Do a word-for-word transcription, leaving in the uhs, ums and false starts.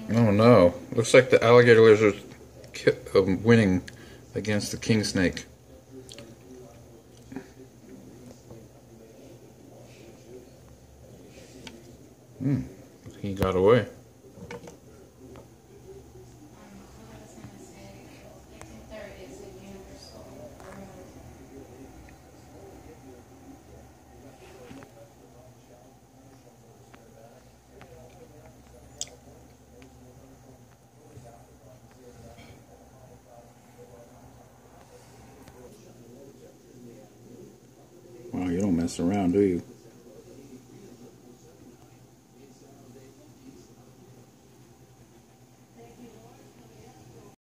Oh no. Looks like the alligator lizard are um, winning against the king snake. Hmm. He got away. Wow, you don't mess around, do you?